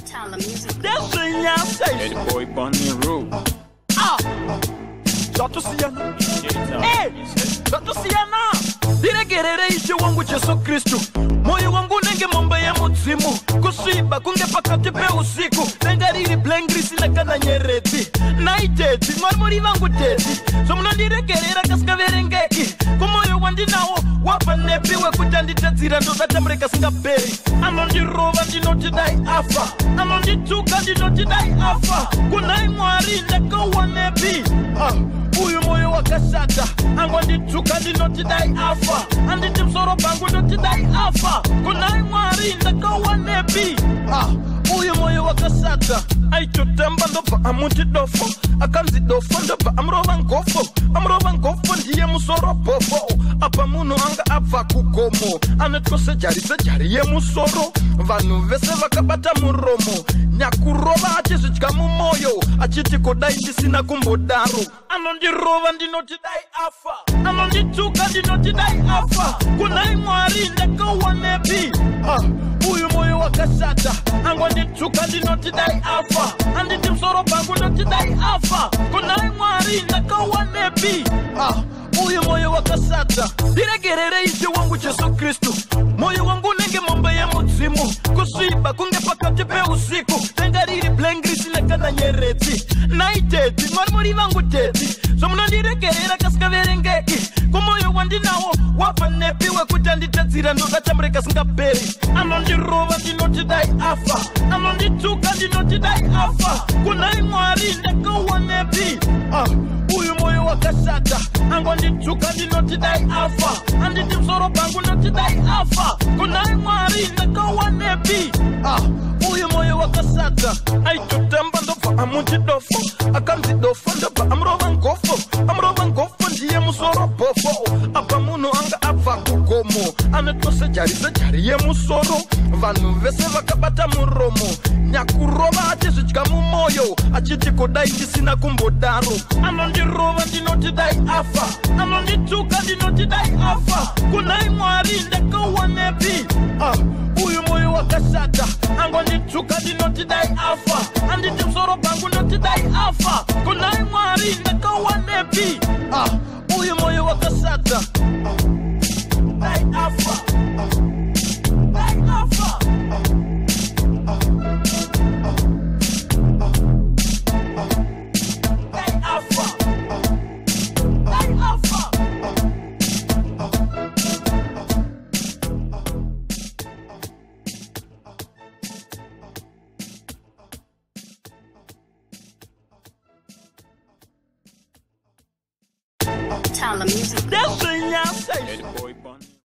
Tyler Music. That's the Yam Hey, the boy Bunny Roo. Dr. Siana. Hey, Dr. Siana. Diregerere ishe wangu Yesu Kristu. Moyo wangu nenge mombe ya muzimu. Kusiba kunge pakati pe usiku. Nengariri blengrisi na kana nyereti. Naiteti, marmuri vangu teti. Somuna diregerera kaskavere ngeki. Kumoyo wandi nawo wapa nepiwe kutanditazira ndo datamreka singaperi. Anondi rova ndinoti dai afa. Anondi tuka ndinoti dai afa. Kunai mwari nekawa nepi. Uyu moyo wakashata. Angondi tuka ndinoti dai afa. Anditi msoro bangu ndoti dai afa. Kunai mwari nekawa nepi. Uyu moyo wakashata. Aicho temba ndopa amuti dofo. Akanzi dofo ndopa amrova ngofo ndiye musoro bofo. Apa muno anga apfa kukomo. Anetose jari ye musoro. Vanu vese vakabata muromo. Nyakurova achizvichika mumoyo. Achiti kodai ndisina kumbodaro. Anondirova ndinoti dai afa. Anondituka ndinoti dai afa. Kunai mwari ndakawa nepi. Uyu moyo wakashata. Angondituka ndinoti dai afa. Anditi msoro bangu ndoti dai afa. Kunai mwari ndakawa nepi. Uyu moyo wakashata. Diregerere ishe wangu Yesu Kristu. Moyo wangu nenge mombe ya muzimu. Kusiba kunge pakati pe usiku. Nengariri blengrisi na kana nyereti. Naiteti, marmuri vangu teti. Somuna diregerera kaskavere ngeki. Kumoyo wandi nawo wapa nepiwe kutanditazira ndo datamreka singaperi. Anondirova ndinoti dai afa. Anondituka ndinoti dai afa. Kunai mwari ndakawa nepi. Uyu moyo wakashata. Angondituka ndinoti dai afa. Anditi msoro bangu ndoti dai afa. Kunai mwari ndakawa nepi. Uyu moyo wakashata. Aicho temba ndopa amuti dofo. Akanzi dofo ndopa amrova ngofo ndiye musoro bofo. Apa muno anga apfa kukomo. Anetose jari ye musoro. Vanu vese vakabata muromo. Nyakurova achizvichika mumoyo. Achiti kodai ndisina kumbodaro. Anondirova ndinoti dai afa. Anondituka ndinoti dai afa. Kunai mwari ndakawa nepi. Uyu moyo wakashata. Angondituka ndinoti dai afa. Anditi msoro bangu ndoti dai afa. Kunai mwari ndakawa nepi. Uyu moyo wakashata. Dai afa. Dai afa. Dai afa. Dai afa. Tyler Music. That's the Yam Hey, the boy Bunny.